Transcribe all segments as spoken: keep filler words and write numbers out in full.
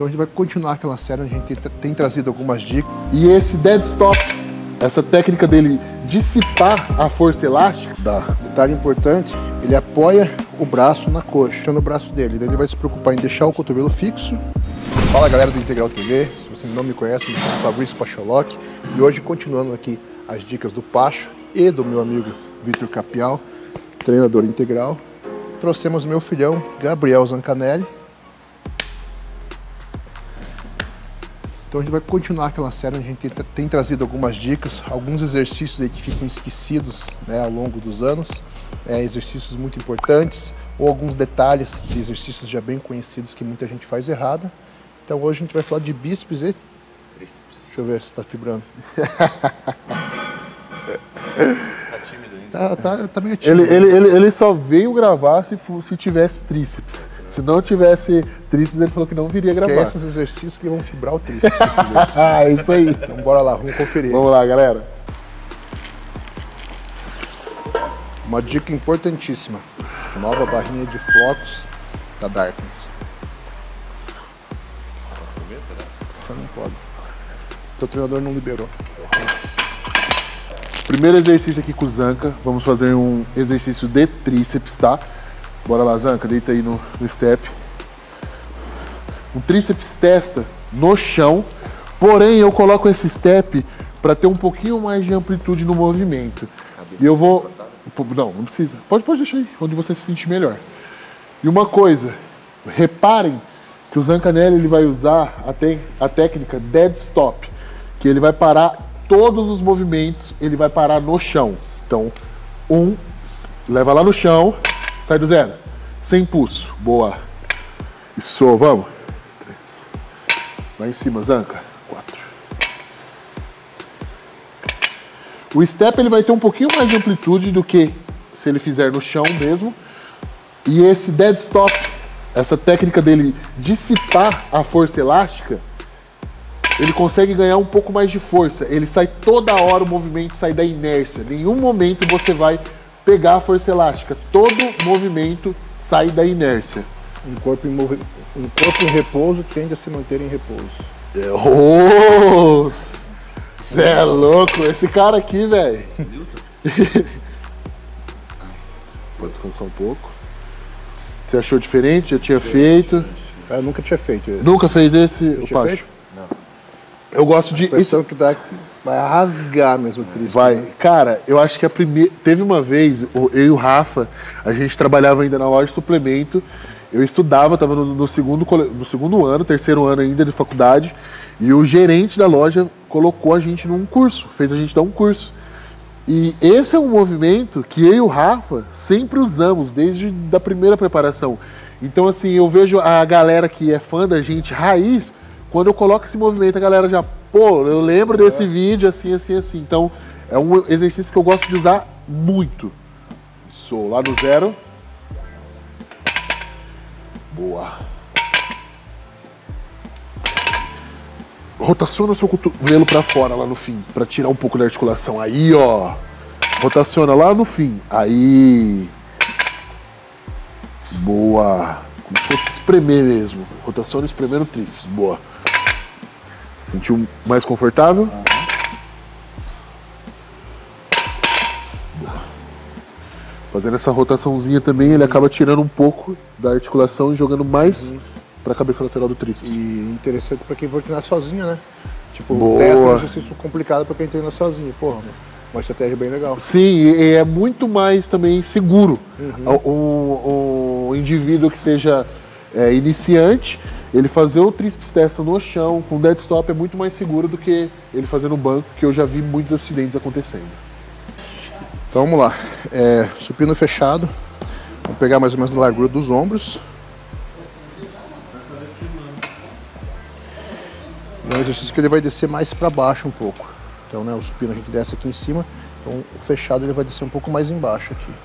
Então a gente vai continuar aquela série onde a gente tem, tem trazido algumas dicas. E esse dead stop, essa técnica dele dissipar a força elástica, Dá. Detalhe importante, ele apoia o braço na coxa, no braço dele. Daí ele vai se preocupar em deixar o cotovelo fixo. Fala galera do Integral T V, se você não me conhece, me chamo Fabrício Pacholoc. E hoje, continuando aqui as dicas do Pacho e do meu amigo Vitor Capial, treinador integral, trouxemos meu filhão Gabriel Zancanelli. Então a gente vai continuar aquela série onde a gente tem, tem trazido algumas dicas, alguns exercícios aí que ficam esquecidos, né, ao longo dos anos, é, exercícios muito importantes, ou alguns detalhes de exercícios já bem conhecidos que muita gente faz errada. Então hoje a gente vai falar de bíceps e tríceps. Deixa eu ver se está vibrando. Tá tímido ainda. Tá, tá, tá meio tímido. ele, ele, ele, ele só veio gravar se, se tivesse tríceps. Se não tivesse tríceps, ele falou que não viria Esquece gravar. esses exercícios que vão fibrar o tríceps. Ah, isso aí. Então bora lá, vamos conferir. Vamos lá, galera. Uma dica importantíssima. Nova barrinha de flocos da Darkness. Você não pode. Teu treinador não liberou. Primeiro exercício aqui com o Zanca. Vamos fazer um exercício de tríceps, tá? Bora lá, Zanca, deita aí no, no step. Um tríceps testa no chão, porém eu coloco esse step para ter um pouquinho mais de amplitude no movimento. E eu vou... Não, não precisa. Pode, pode deixar aí, onde você se sentir melhor. E uma coisa, reparem que o Zancanelli ele vai usar a, te... a técnica dead stop, que ele vai parar todos os movimentos, ele vai parar no chão. Então, um, leva lá no chão. Sai do zero. Sem pulso. Boa. Isso, vamos. Três. Lá em cima, Zanca. Quatro. O step ele vai ter um pouquinho mais de amplitude do que se ele fizer no chão mesmo. E esse dead stop, essa técnica dele dissipar a força elástica, ele consegue ganhar um pouco mais de força. Ele sai toda hora, o movimento sai da inércia. Em nenhum momento você vai pegar a força elástica. Todo movimento sai da inércia. Um corpo em, movi... um corpo em repouso tende a se manter em repouso. Você é louco? Esse cara aqui, velho. Pode descansar um pouco. Você achou diferente? Já tinha diferente, feito? Cara, eu nunca tinha feito esse. Nunca fez esse, eu o tinha Pacho? Feito? Não. Eu gosto de... A impressão que dá que vai rasgar mesmo o tríceps. Vai. Né? Cara, eu acho que a primeira... Teve uma vez, eu e o Rafa, a gente trabalhava ainda na loja de suplemento. Eu estudava, estava no, no, segundo, no segundo ano, terceiro ano ainda de faculdade. E o gerente da loja colocou a gente num curso, fez a gente dar um curso. E esse é um movimento que eu e o Rafa sempre usamos, desde a primeira preparação. Então, assim, eu vejo a galera que é fã da gente raiz, quando eu coloco esse movimento, a galera já... Pô, eu lembro desse vídeo, assim, assim, assim. Então, é um exercício que eu gosto de usar muito. Sou lá no zero. Boa. Rotaciona o seu cotovelo pra fora, lá no fim, pra tirar um pouco da articulação. Aí, ó. Rotaciona lá no fim. Aí. Boa. Como se fosse espremer mesmo. Rotaciona espremendo o tríceps. Boa. Sentiu mais confortável? Uhum. Fazendo essa rotaçãozinha também, ele acaba tirando um pouco da articulação e jogando mais uhum. para a cabeça lateral do tríceps. E interessante para quem for treinar sozinho, né? Tipo, Boa. o teste é um exercício complicado para quem treina sozinho. Porra, mano, uma estratégia bem legal. Sim, e é muito mais também seguro. Uhum. O, o indivíduo que seja é, iniciante, ele fazer o tríceps testa no chão, com dead stop, é muito mais seguro do que ele fazer no banco, que eu já vi muitos acidentes acontecendo. Então vamos lá, é, supino fechado, vamos pegar mais ou menos a largura dos ombros. É um exercício que ele vai descer mais para baixo um pouco. Então, né, o supino a gente desce aqui em cima, então o fechado ele vai descer um pouco mais embaixo aqui.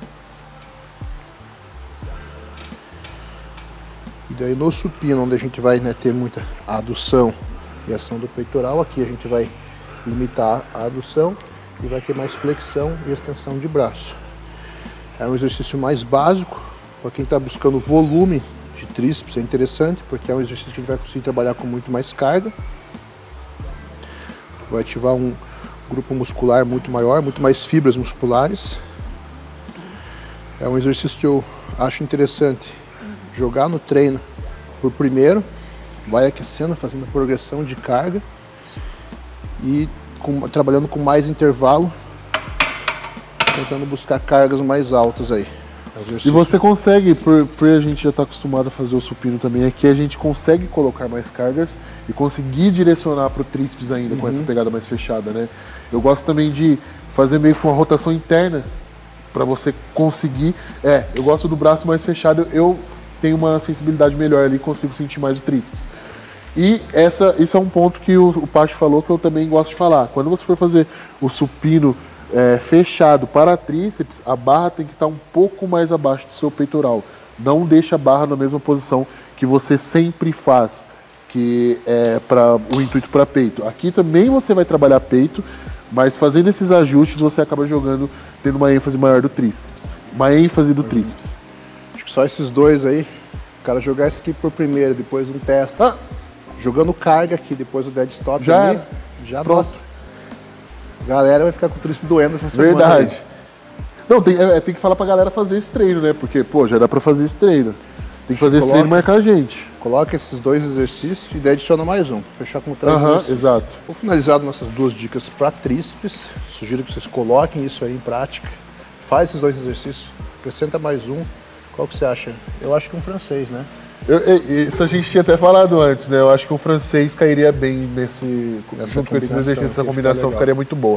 E daí no supino, onde a gente vai, né, ter muita adução e ação do peitoral, aqui a gente vai limitar a adução e vai ter mais flexão e extensão de braço. É um exercício mais básico, para quem está buscando volume de tríceps é interessante, porque é um exercício que a gente vai conseguir trabalhar com muito mais carga. Vai ativar um grupo muscular muito maior, muito mais fibras musculares. É um exercício que eu acho interessante jogar no treino por primeiro, vai aquecendo, fazendo a progressão de carga e com, trabalhando com mais intervalo, tentando buscar cargas mais altas aí. E você consegue, por, por a gente já estar acostumado a fazer o supino também, aqui a gente consegue colocar mais cargas e conseguir direcionar para o tríceps ainda, uhum, com essa pegada mais fechada, né? Eu gosto também de fazer meio com uma rotação interna para você conseguir. É, eu gosto do braço mais fechado, eu tenho uma sensibilidade melhor ali, consigo sentir mais o tríceps. E essa, isso é um ponto que o, o Pacho falou que eu também gosto de falar. Quando você for fazer o supino É, fechado para tríceps, a barra tem que estar um pouco mais abaixo do seu peitoral. Não deixa a barra na mesma posição que você sempre faz, que é para o intuito para peito. Aqui também você vai trabalhar peito, mas fazendo esses ajustes você acaba jogando, tendo uma ênfase maior do tríceps. Uma ênfase do uhum. tríceps. Acho que só esses dois aí, o cara jogar isso aqui por primeiro, depois um teste, ah, jogando carga aqui, depois o dead stop já ali, já nossa. Galera vai ficar com o tríceps doendo essa semana. Verdade. Aí. Não, tem, é, tem que falar pra galera fazer esse treino, né? Porque, pô, já dá pra fazer esse treino. Tem que fazer coloca, esse treino e marcar a gente. Coloca esses dois exercícios e daí adiciona mais um, pra fechar com três Aham, exercícios. Exato. Vou finalizar nossas duas dicas para tríceps. Sugiro que vocês coloquem isso aí em prática. Faz esses dois exercícios, acrescenta mais um. Qual que você acha? Eu acho que um francês, né? Eu, eu, isso a gente tinha até falado antes, né? Eu acho que um francês cairia bem nesse, junto com esses exercícios, essa combinação ficaria muito boa.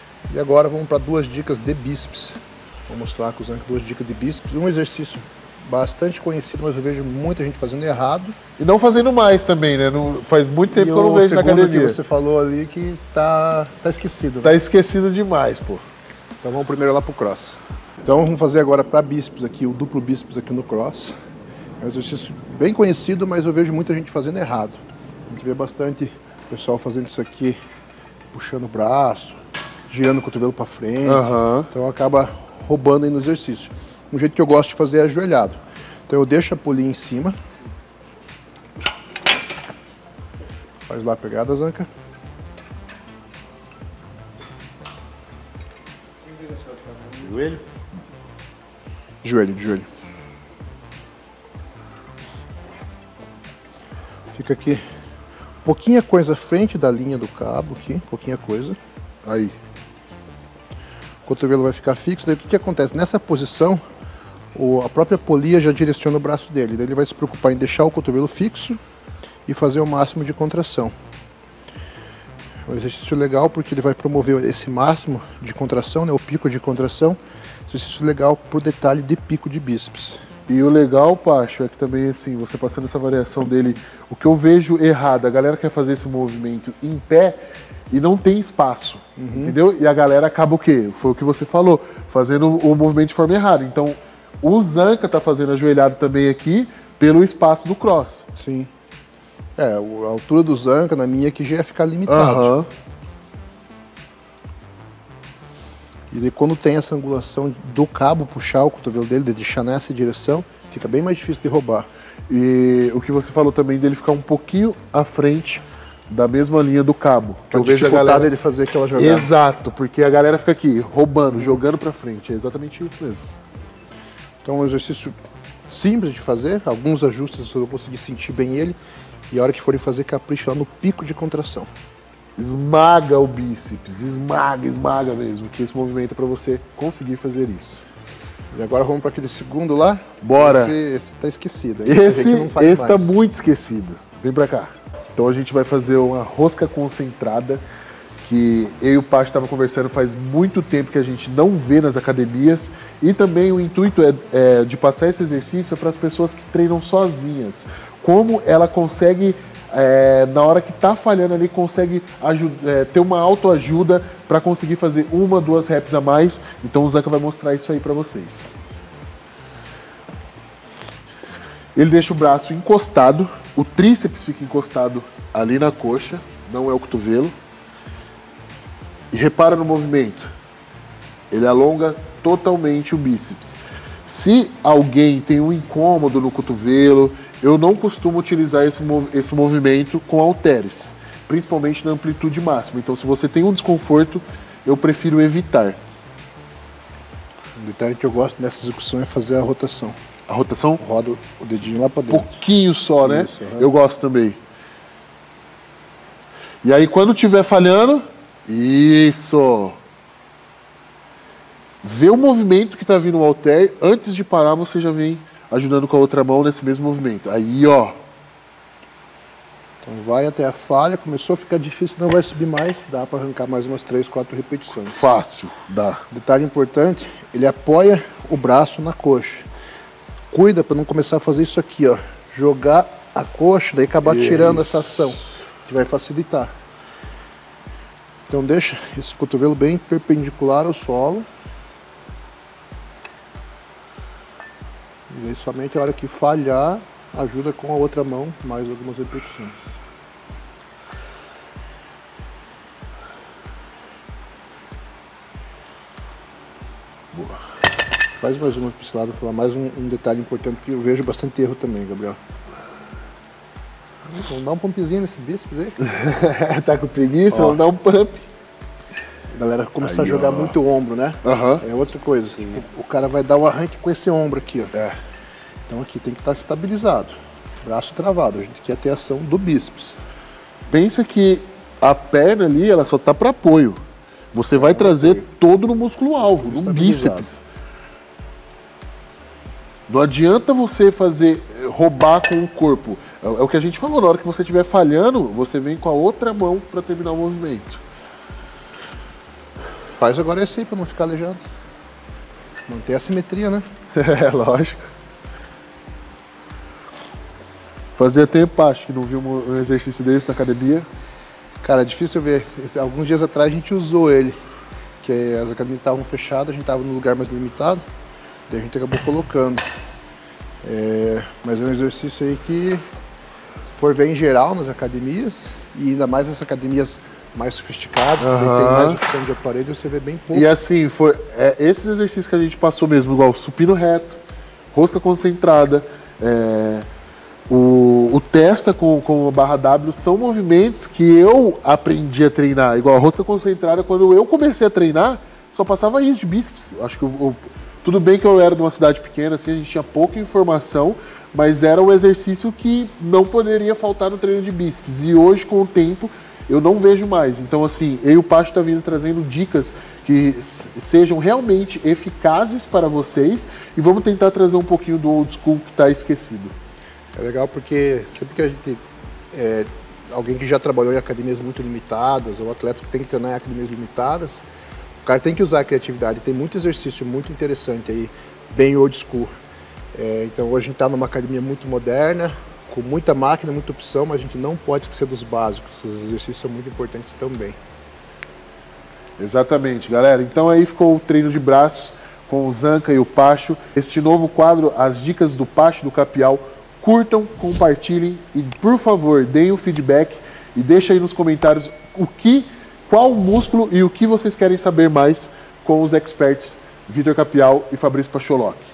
E agora vamos para duas dicas de bíceps. Vou mostrar com os duas dicas de bíceps. Um exercício bastante conhecido, mas eu vejo muita gente fazendo errado. E não fazendo mais também, né? Não, faz muito tempo e que eu não vejo na academia. Que você falou ali que tá, tá esquecido. Tá né? esquecido demais, pô. Então vamos primeiro lá pro cross. Então vamos fazer agora para bíceps aqui, o duplo bíceps aqui no cross. É um exercício bem conhecido, mas eu vejo muita gente fazendo errado. A gente vê bastante pessoal fazendo isso aqui, puxando o braço, girando o cotovelo para frente. Uhum. Então acaba roubando aí no exercício. Um jeito que eu gosto de fazer é ajoelhado. Então eu deixo a polia em cima. Faz lá a pegada, Zanca. Joelho? Joelho, de joelho. Fica aqui pouquinha coisa à frente da linha do cabo aqui, pouquinha coisa. Aí. O cotovelo vai ficar fixo. Daí o que, que acontece? Nessa posição, o, a própria polia já direciona o braço dele. Daí ele vai se preocupar em deixar o cotovelo fixo e fazer o máximo de contração. É um exercício legal porque ele vai promover esse máximo de contração, né, o pico de contração. Exercício legal para o detalhe de pico de bíceps. E o legal, Pacho, é que também, assim, você passando essa variação dele, o que eu vejo errado, a galera quer fazer esse movimento em pé e não tem espaço, uhum. entendeu? E a galera acaba o quê? Foi o que você falou, fazendo o movimento de forma errada. Então, o Zanca tá fazendo ajoelhado também aqui pelo espaço do cross. Sim. É, a altura do Zanca, na minha aqui, já ia ficar limitado. Uhum. E daí, quando tem essa angulação do cabo, puxar o cotovelo dele, de deixar nessa direção, fica bem mais difícil de roubar. E o que você falou também dele ficar um pouquinho à frente da mesma linha do cabo. Que eu vejo a galera dele fazer aquela jogada. Exato, porque a galera fica aqui roubando, jogando pra frente. É exatamente isso mesmo. Então é um exercício simples de fazer, alguns ajustes você vai conseguir sentir bem ele. E a hora que forem fazer, capricha lá no pico de contração. Esmaga o bíceps, esmaga, esmaga mesmo, que esse movimento é para você conseguir fazer isso. E agora vamos para aquele segundo lá. Bora! Esse, esse tá esquecido. Esse, esse tá muito esquecido. Vem para cá. Então a gente vai fazer uma rosca concentrada, que eu e o Pacho estava conversando faz muito tempo que a gente não vê nas academias. E também o intuito é, é de passar esse exercício para as pessoas que treinam sozinhas. Como ela consegue... É, na hora que tá falhando ali, consegue é, ter uma autoajuda para conseguir fazer uma, duas reps a mais. Então o Zanca vai mostrar isso aí para vocês. Ele deixa o braço encostado, o tríceps fica encostado ali na coxa, não é o cotovelo. E repara no movimento. Ele alonga totalmente o bíceps. Se alguém tem um incômodo no cotovelo, eu não costumo utilizar esse, mov esse movimento com halteres, principalmente na amplitude máxima. Então, se você tem um desconforto, eu prefiro evitar. Um detalhe que eu gosto nessa execução é fazer a rotação. A rotação? Roda o dedinho lá para dentro. Pouquinho só, né? Isso, uhum. Eu gosto também. E aí, quando estiver falhando, isso. Vê o movimento que está vindo no halter, antes de parar você já vem ajudando com a outra mão nesse mesmo movimento. Aí, ó. Então vai até a falha, começou a ficar difícil, não vai subir mais, dá para arrancar mais umas três, quatro repetições. Fácil, dá. Detalhe importante, ele apoia o braço na coxa. Cuida para não começar a fazer isso aqui, ó. Jogar a coxa, daí acabar Isso. tirando essa ação, que vai facilitar. Então deixa esse cotovelo bem perpendicular ao solo. E aí somente a hora que falhar, ajuda com a outra mão, mais algumas repetições. Boa. Faz mais uma para esse lado, vou falar mais um, um detalhe importante que eu vejo bastante erro também, Gabriel. Vamos dar um pumpzinho nesse bíceps aí. Tá com preguiça? Ó. Vamos dar um pump. A galera começa Aí, a jogar ó. muito o ombro, né? Aham. É outra coisa. Tipo, o cara vai dar o arranque com esse ombro aqui, ó. É. Então aqui tem que estar estabilizado. Braço travado. A gente quer ter a ação do bíceps. Pensa que a perna ali, ela só tá para apoio. Você vai trazer apoio. todo no músculo alvo, no Estabilizado. bíceps. Não adianta você fazer, roubar com o corpo. É, é o que a gente falou, na hora que você estiver falhando, você vem com a outra mão para terminar o movimento. Faz agora esse aí para não ficar aleijado. Manter a simetria, né? É, lógico. Fazia tempo, acho que não vi um um exercício desse na academia. Cara, é difícil ver. Esse- Alguns dias atrás a gente usou ele. Que as academias estavam fechadas, a gente estava num lugar mais limitado. Daí a gente acabou colocando. É, mas é um exercício aí que, se for ver em geral nas academias, e ainda mais nas academias mais sofisticadas, que daí tem Aham. mais opção de aparelho, você vê bem pouco. E assim, foi é, esses exercícios que a gente passou mesmo, igual supino reto, rosca concentrada, é, o, o testa com, com a barra W, são movimentos que eu aprendi a treinar. Igual a rosca concentrada, quando eu comecei a treinar, só passava isso de bíceps. Acho que o, o, tudo bem que eu era de uma cidade pequena, assim, a gente tinha pouca informação, mas era um exercício que não poderia faltar no treino de bíceps. E hoje, com o tempo, eu não vejo mais. Então, assim, eu e o Pacho tá vindo trazendo dicas que s- sejam realmente eficazes para vocês e vamos tentar trazer um pouquinho do old school que está esquecido. É legal porque sempre que a gente... É, alguém que já trabalhou em academias muito limitadas, ou atletas que tem que treinar em academias limitadas, o cara tem que usar a criatividade. Tem muito exercício muito interessante aí, bem old school. É, então hoje a gente está numa academia muito moderna, com muita máquina, muita opção, mas a gente não pode esquecer dos básicos. Esses exercícios são muito importantes também. Exatamente, galera. Então aí ficou o treino de braços com o Zanca e o Pacho. Este novo quadro, as dicas do Pacho do Capial. Curtam, compartilhem e, por favor, deem o feedback e deixem aí nos comentários o que, qual músculo e o que vocês querem saber mais com os experts Vitor Capial e Fabrício Pacholok.